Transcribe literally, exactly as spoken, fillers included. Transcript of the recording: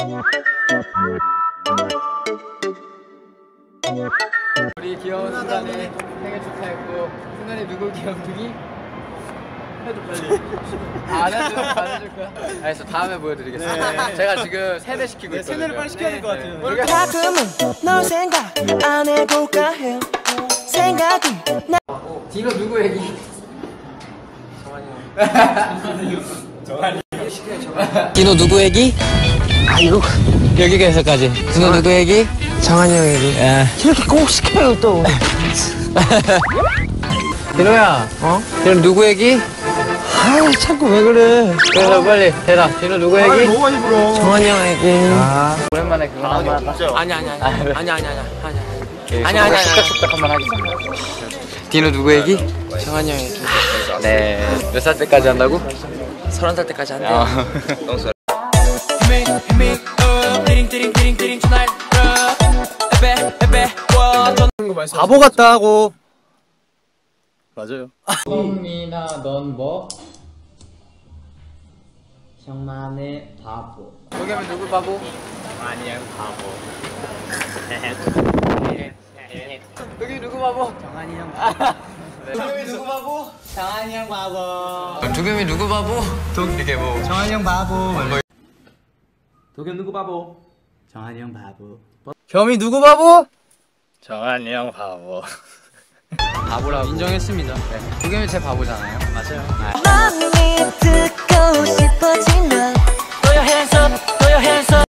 우리 귀여운 순간에 생일 축하했고, 순간에 누구 귀염둥이? 해줘 빨리. 안 해줘, 안 해줄 거야? 알겠어, 다음에 보여드리겠습니다. 네. 제가 지금 세뇌 시키고 네, 있거든요. 세뇌를 빨리 시켜야 될 것 같아요. 네. 네. 가끔은 널 생각 안 해볼까 해요. 생각이 나. 어, 디노 누구 얘기? 정한이. 정한이. 디노 누구 얘기? 아이고 여기까지까지. 디노 누구 얘기? 정한이 형 얘기. 예. 이렇게 꼭 시켜요 또. 디노야. 어? 디노 누구 얘기? 아 자꾸 왜 그래? 그래서 빨리 대라. 디노 누구 얘기? 아, 너무 많이 불어. 정한이 형 얘기. 아 오랜만에 그거 아, 한번 할까? 아니 아니 아니 아니 아니 아니 아니 아니 아니 아니 쑥덕쑥덕 한번 하겠습니다. 디노 누구 얘기? 정한이 형 얘기. 네. 몇 살 때까지 한다고? 서른 살 때까지 한대요. 너무 잘. 바보 같다 하고. 맞아요. 성민아 넌 뭐? 형만의 바보. 여기 하면 누구 바보? 아니야 바보. 여기 누구 바보? 정한이 형 바보. 도겸이 누구 바보? 정한이 형 바보. 두겸이 누구 바보? 이게 뭐? 정한이 형 바보. 도겸 누구 바보? 정한이 형 바보. 겸이 누구 바보? 정한이 형 바보. 바보라고 인정했습니다. 네. 도겸이 제 바보잖아요. 맞아요. 마음이 듣고 싶어진 널. Throw your hands up, throw your hands up.